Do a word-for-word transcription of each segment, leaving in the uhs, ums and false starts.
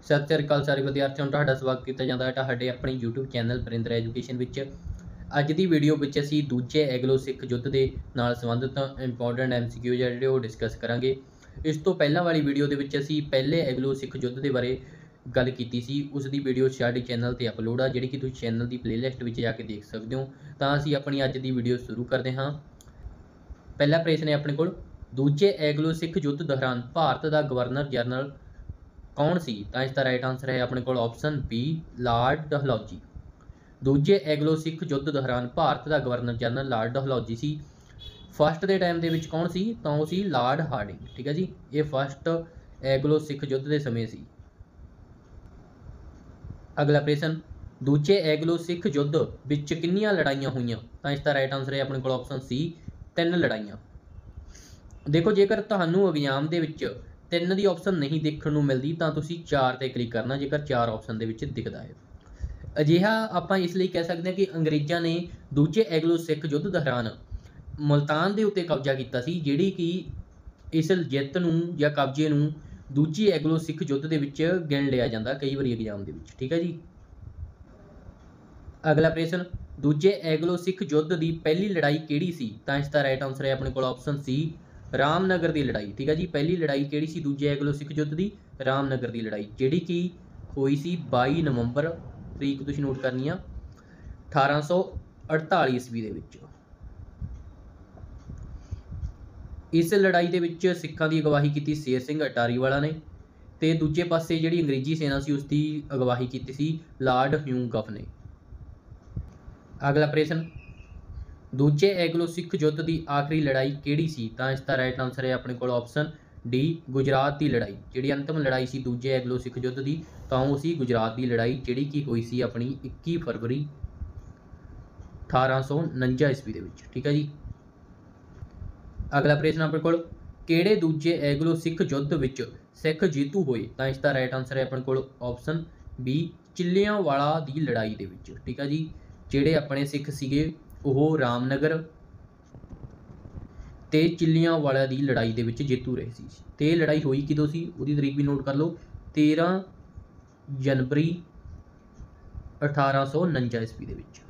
सत श्री अकाल सारे विद्यार्थियों ਨੂੰ ਤੁਹਾਡਾ ਸਵਾਗਤ ਕੀਤਾ ਜਾਂਦਾ ਹੈ ਤੁਹਾਡੇ ਆਪਣੇ YouTube ਚੈਨਲ ਵਰਿੰਦਰ ਐਜੂਕੇਸ਼ਨ ਵਿੱਚ। ਅੱਜ ਦੀ ਵੀਡੀਓ ਵਿੱਚ ਅਸੀਂ ਦੂਜੇ ਐਂਗਲੋ ਸਿੱਖ ਯੁੱਧ ਦੇ ਨਾਲ ਸੰਬੰਧਿਤ ਇੰਪੋਰਟੈਂਟ ਐਮਸੀਕਿਊ ਜਿਹੜੇ ਉਹ ਡਿਸਕਸ ਕਰਾਂਗੇ। ਇਸ ਤੋਂ ਪਹਿਲਾਂ ਵਾਲੀ ਵੀਡੀਓ ਦੇ ਵਿੱਚ ਅਸੀਂ ਪਹਿਲੇ ਐਂਗਲੋ ਸਿੱਖ ਯੁੱਧ ਦੇ ਬਾਰੇ ਗੱਲ ਕੀਤੀ ਸੀ, ਉਸ ਦੀ ਵੀਡੀਓ ਸਾਡੇ ਚੈਨਲ ਤੇ ਅਪਲੋਡ ਆ, ਜਿਹੜੀ ਕਿ ਤੁਸੀਂ ਚੈਨਲ ਦੀ ਪਲੇਲਿਸਟ ਵਿੱਚ ਜਾ ਕੇ ਦੇਖ ਸਕਦੇ ਹੋ। ਤਾਂ ਅਸੀਂ ਆਪਣੀ ਅੱਜ ਦੀ ਵੀਡੀਓ ਸ਼ੁਰੂ ਕਰਦੇ ਹਾਂ। ਪਹਿਲਾ ਪ੍ਰਸ਼ਨ ਹੈ ਆਪਣੇ ਕੋਲ, ਦੂਜੇ ਐਂਗਲੋ ਸਿੱਖ ਯੁੱਧ ਦੌਰਾਨ ਭਾਰਤ ਦਾ ਗਵਰਨਰ ਜਨਰਲ कौन सी? तो इसका राइट आंसर है अपने को ऑप्शन बी लॉर्ड डलहौजी। दूजे एंगलो सिख युद्ध दौरान भारत का गवर्नर जनरल लॉर्ड डलहौजी सी। फस्ट के टाइम के कौन सी? तो सी लॉर्ड हार्डिंग। ठीक है जी, ये फस्ट एंगलो सिख युद्ध के समय सी। अगला प्रश्न, दूजे एंगलो सिख युद्ध विच कितनियां लड़ाइयां हुई? तो इसका राइट आंसर है अपने को ऑप्शन सी तीन लड़ाइयां। देखो, जेकर तुहानू एग्जाम के विच तीन की ऑप्शन नहीं देखने को मिलती तो तुसी चार पर क्लिक करना, जेकर चार ऑप्शन के दिखता है। अजिहा आप इसलिए कह सकते हैं कि अंग्रेज़ों ने दूजे एंगलो सिख युद्ध दौरान मुल्तान के उत्ते कब्जा किया सी, जिहड़ी कि इस जित नूं या कब्जे नूं दूजी एंगलो सिख युद्ध के विच गिण लिया जाता कई बार एग्जाम के विच। ठीक है जी। अगला प्रश्न, दूजे एंगलो सिख युद्ध की पहली लड़ाई किहड़ी सी? तो इसका राइट आंसर है अपने को ऑप्शन सी रामनगर की लड़ाई। ठीक है जी, पहली लड़ाई किहड़ी सी दूजे एंगलो सिख युद्ध की? रामनगर की लड़ाई, जिहड़ी कि हुई सी बाई नवंबर, तरीक तुसीं नोट करनी आ, अठारह सौ अड़ताली ईस्वी दे विच। इस लड़ाई दे विच सिखां दी अगवाही कीती शेर सिंह अटारीवाला ने, ते दूजे पासे जिहड़ी अंग्रेजी सेना सी उसकी अगवाही कीती सी लॉर्ड ह्यूगफ ने। अगला प्रश्न, दूजे एंगलो सिख युद्ध की आखिरी लड़ाई किहड़ी सी? तो इसका राइट आंसर है अपने को ऑप्शन डी गुजरात की लड़ाई। जिहड़ी अंतिम लड़ाई सी दूजे एंगलो सिख युद्ध की, तो वो सी गुजरात की लड़ाई, जिहड़ी कि हुई सी अपनी इक्की फरवरी अठारह सौ उनंजा ईस्वी दे विच। ठीक है जी। अगला प्रश्न अपने को, किहड़े दूजे एंगलो सिख युद्ध विच सिख जीतू होए? तो इसका राइट आंसर है अपने को ऑप्शन बी चिल्लियांवाला की लड़ाई दे विच। ठीक है जी, जिहड़े अपने सिख सीगे ਉਹ ਰਾਮਨਗਰ ਤੇ चिल्लियांवाला ਦੀ ਲੜਾਈ ਦੇ ਵਿੱਚ ਜੇਤੂ ਰਹੇ ਸੀ। ਤੇ ਇਹ ਲੜਾਈ ਹੋਈ ਕਿਦੋਂ ਸੀ? ਉਹਦੀ ਤਰੀਕ ਵੀ ਨੋਟ ਕਰ ਲਓ, तेरह जनवरी अठारह सौ उनंजा ईस्वी ਦੇ ਵਿੱਚ।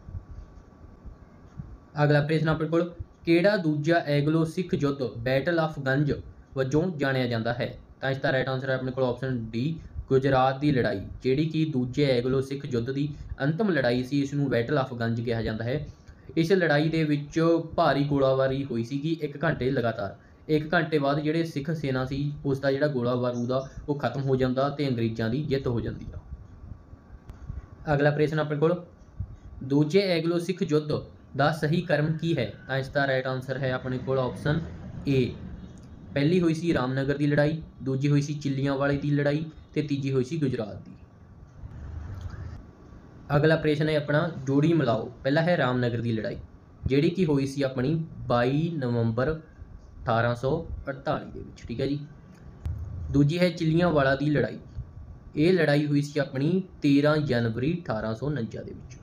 ਅਗਲਾ ਪ੍ਰਸ਼ਨ ਆਪਣੇ ਕੋਲ, ਕਿਹੜਾ ਦੂਜਾ ਐਂਗਲੋ ਸਿੱਖ ਯੁੱਧ ਬੈਟਲ ਆਫ ਗੰਜ ਵਜੋਂ ਜਾਣਿਆ ਜਾਂਦਾ ਹੈ? ਤਾਂ ਇਸ ਦਾ ਰਾਈਟ ਆਨਸਰ ਹੈ ਆਪਣੇ ਕੋਲ ਆਪਸ਼ਨ ਡੀ गुजरात की लड़ाई, जिहड़ी कि दूजे एंगलो सिख युद्ध की अंतिम लड़ाई सी, इसनूं बैटल ऑफ गंज कहा जाता है। इस लड़ाई दे विच भारी गोलाबारी हुई सी एक घंटे लगातार। एक घंटे बाद जिहड़े सिख सेना सी उसका जिहड़ा गोला बारूद आ वो खत्म हो जाता ते अंग्रेज़ों की जित हो जाती है। अगला प्रश्न अपने कोल, दूजे एंगलो सिख युद्ध का सही क्रम की है? तो इसका राइट आंसर है अपने कोल ऑप्शन ए, पहली हुई सी रामनगर की लड़ाई, दूजी हुई सी चिल्लियांवाले की लड़ाई, ते तीजी हुई सी गुजरात की। अगला प्रश्न है अपना जोड़ी मिलाओ। पहला है रामनगर की लड़ाई, जिहड़ी कि हुई सी अपनी बाई नवंबर अठारह सौ अड़ताली दे विच। ठीक है जी। दूजी है चिल्लियांवाला की लड़ाई, ये लड़ाई हुई सी अपनी तेरह जनवरी अठारह सौ उनंजा दे विच।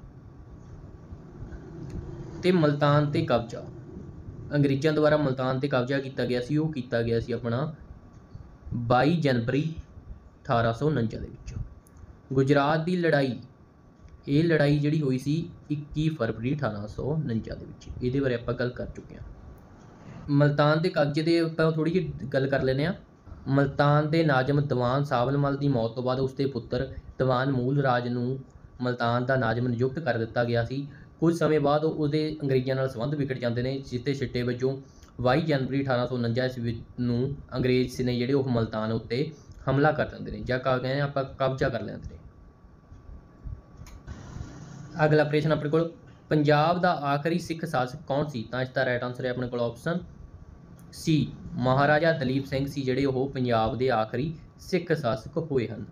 ते मुल्तान ते कब्जा, अंग्रेज़ों द्वारा मुल्तान ते कब्जा किया गया सी, वो किया गया सी अपना बाई जनवरी अठारह सौ उनंजा दे विच। गुजरात की लड़ाई, ये लड़ाई जिहड़ी हुई सी इक्की फरवरी अठारह सौ उनंजा दे विच। इहदे बारे आपां गल कर चुके हैं। मुल्तान के कब्जे दे आपां थोड़ी जी गल कर लैंदे आ। मुल्तान के नाजम दीवान सावलमल की मौत तो बाद उसके पुत्र दीवान मूल राज नूं मुल्तान का नाजम नियुक्त कर दिता गया सी। कुछ समय बाद उसदे अंग्रेज़ों नाल संबंध विगड़ जाते हैं, जिस दे सिट्टे वजों बाई जनवरी अठारह सौ उनंजा ईस्वी नूं अंग्रेज़ ने जिहड़े ओह मुल्तान उत्ते हमला कर देंगे ने, जां कहते हैं आप कब्जा कर लेंगे ने। अगला प्रश्न अपने को, पंजाब का आखिरी सिख शासक कौन सी? तो इसका राइट आंसर है अपने को ऑप्शन सी महाराजा दलीप सिंह सी, जिहड़े ओह पंजाब के आखिरी सिख शासक होए हैं।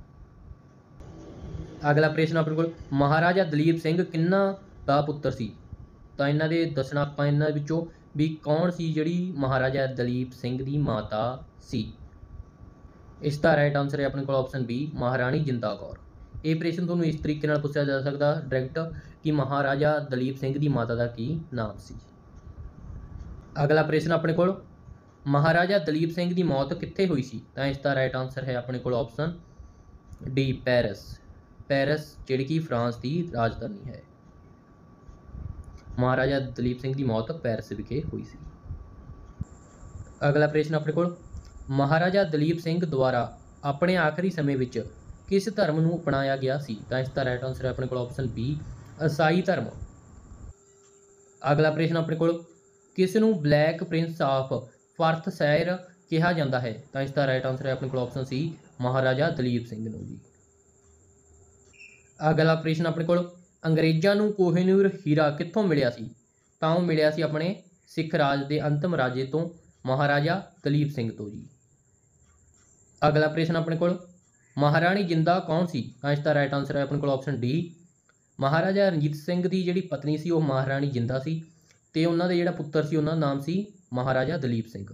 अगला प्रश्न अपने को, महाराजा दलीप सिंह किन्ना का पुत्र सी? तो इन्हां दे दसना आपां इन्हां विचों भी कौन सी जिहड़ी महाराजा दलीप सिंह की माता सी। इसका राइट आंसर है अपने को ऑप्शन बी महाराणी जिंदा कौर। ये प्रश्न तुहानूं इस तरीके नाल पुछया जा सकदा डायरैक्ट कि महाराजा दलीप सिंह की माता का की नाम सी। अगला प्रश्न अपने को, महाराजा दलीप सिंह की मौत कित्थे हुई सी? तो इसका राइट आंसर है अपने को ऑप्शन डी पेरिस पेरिस जिहड़ी कि फ्रांस की राजधानी है। महाराजा दलीप सिंह की मौत पेरिस विखे हुई सी। अगला प्रश्न अपने कोल, महाराजा दलीप सिंह द्वारा अपने आखिरी समय विच किस धर्म नूं अपनाया गया सी? तां इसदा राइट आंसर है अपने कोल ऑप्शन बी ईसाई धर्म। अगला प्रश्न अपने कोल, किस नूं ब्लैक प्रिंस ऑफ फॉर्थशायर कहा जाता है? तां इसदा राइट आंसर है अपने कोल ऑप्शन सी महाराजा दलीप सिंह नूं जी। अगला प्रश्न अपने कोल, अंग्रेज़ां नूं कोहिनूर हीरा कित्थों मिलिया सी? तां ओह मिलिया सी अपने सिख राज के अंतिम राजे तो महाराजा दलीप सिंह तो जी। अगला प्रश्न अपने कोल, महाराणी जिंदा कौन सी? तां इसदा राइट आंसर है अपने कोल ऑप्शन डी महाराजा रणजीत सिंह की जिहड़ी पत्नी सी वह महाराणी जिंदा सी ते उन्हां दे जिहड़ा पुत्तर सी उन्हां दा नाम सी महाराजा दलीप सिंह।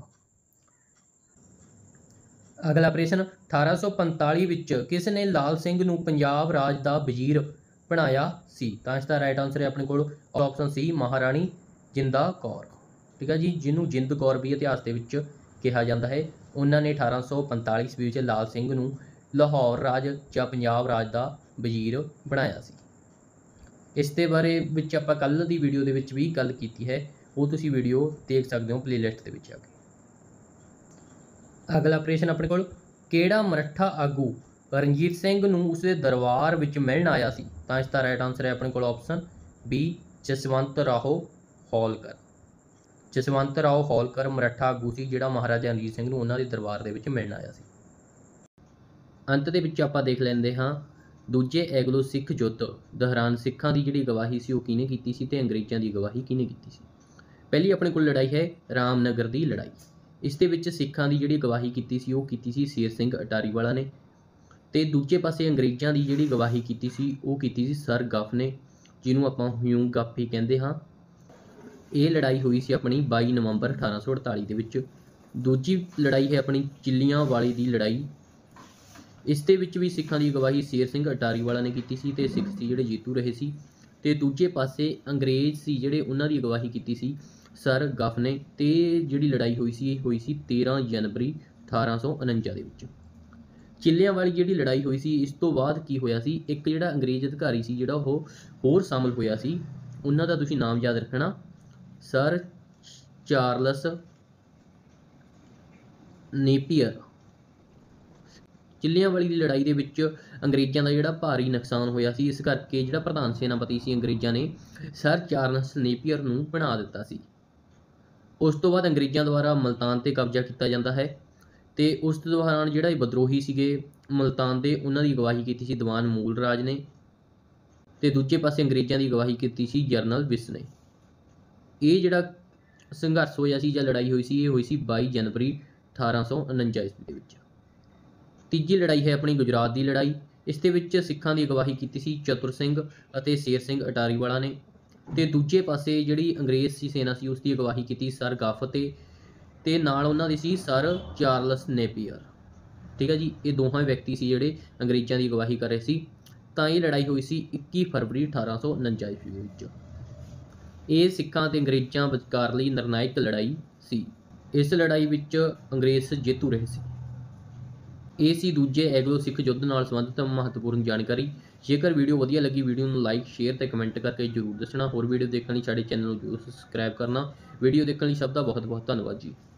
अगला प्रश्न, अठारह सौ पंताली विच किस ने लाल सिंह नूं पंजाब राज दा वजीर बनाया सी? तां इसदा राइट आंसर है अपने कोल ऑप्शन सी महाराणी जिंदा कौर। ठीक है जी, जिन्हों जिंद कौर भी इतिहास के विच कहा जाता है, उन्होंने अठारह सौ पंताली ईस्वी विच लाल सिंह नूं लाहौर राज या पंजाब राज का वजीर बनाया सी। इस दे बारे विच आपां कल दी वीडियो दे विच भी गल कीती है, वो तुसीं वीडियो देख सकते हो प्लेलिस्ट दे विच आके। अगला प्रश्न अपने कोल, किहड़ा मरठा आगू रणजीत सिंह नूं उसदे दरबार विच मिलण आया सी? तां इसदा राइट आंसर है अपने कोल ऑप्शन बी जसवंत राहो हौलकर। जसवंत राव हौलकर मराठा आगू सी जिहड़ा महाराजा रणजीत सिंह नूं उन्हां दे दरबार दे विच मिलण आया सी। अंत दे विच आपां देख लैंदे हां दूजे एंगलो सिख युद्ध दौरान सिखां दी जिहड़ी गवाही सी ओह किहने कीती सी ते अंग्रेज़ां दी गवाही किहने कीती सी? पहली अपने कोल लड़ाई है रामनगर दी लड़ाई। इस दे विच सिखां दी जिहड़ी गवाही कीती सी ओह कीती सी शेर सिंह अटारी वाला ने ते दूजे पासे अंग्रेज़ां दी जिहड़ी गवाही कीती सी ओह कीती सी सर गफ ने, जिन्हों आपां ह्यू गफ ही कहंदे हां। ये लड़ाई हुई सी अपनी बाई नवंबर अठारह सौ अड़ताली के विच। दूजी लड़ाई है अपनी चिल्लियां वाली दी लड़ाई। इस दे विच भी सिखां दी गवाही शेर सिंह अटारी वाला ने कीती सी ते सिख सी जिहड़े जीतू रहे सी ते दूजे पासे अंग्रेज़ सी जिहड़े उन्हां दी गवाही कीती सी सर गफ ने ते जिहड़ी लड़ाई हुई सी हुई सी तेरह जनवरी अठारह सौ उनंजा दे विच। चिल्लियां वाली जिहड़ी लड़ाई हुई सी इस तो बाद की होया सी एक जिहड़ा अंग्रेज़ अधिकारी सी जिहड़ा ओह होर शामिल होया सी, उन्हां दा तुसीं नाम याद रखना सर चार्लस नेपियर। चिल्लियां वाली लड़ाई दे विच अंग्रेज़ां दा जिहड़ा भारी नुकसान होया सी, इस करके जिहड़ा प्रधान सेनापति सी अंग्रेज़ां ने सर चार्लस नेपियर नूं बना दिता सी। उस तो बाद अंग्रेज़ां द्वारा मुल्तान ते कब्जा किया जाता है ते उस दौरान जिहड़ा विद्रोही सीगे मुल्तान दे उन्हां दी गवाही कीती सी दीवान मूल राज ने ते दूजे पासे अंग्रेज़ां दी गवाही कीती सी जरनल विस ने। ये जिहड़ा संघर्ष होया सी जां लड़ाई हुई सी ये हुई सी बाई जनवरी अठारह सौ उनंजा ईस्वी दे विच। तीजी लड़ाई है अपनी गुजरात की लड़ाई। इस दे विच सिखां दी गवाही कीती सी चतुर सिंह अते शेर सिंह अटारी वाला ने ते दूजे पासे जिहड़ी अंग्रेज़ की सेना सी उसकी अगवाही की सर गफ ते ते नाल उन्हां दी सी सर चार्लस नेपियर। ठीक है जी, ये दोहां व्यक्ति सी जिहड़े अंग्रेज़ां की अगवाही कर रहे सी। तां ये लड़ाई हुई सी इक्की फरवरी अठारह सौ उनंजा ईस्वी दे विच। ये सिखां ते अंग्रेज़ां विचकारली निर्णायक लड़ाई सी। इस लड़ाई विच अंग्रेज़ जेतू रहे सी। ये सी दूजे एंगलो सिख युद्ध नाल संबंधित महत्वपूर्ण जानकारी। जेकर वीडियो वधिया लगी वीडियो में लाइक शेयर ते कमेंट करके जरूर दसना। होर वीडियो देखने साडे चैनल नूं जरूर सबसक्राइब करना। वीडियो देखने सब का बहुत बहुत धन्यवाद जी।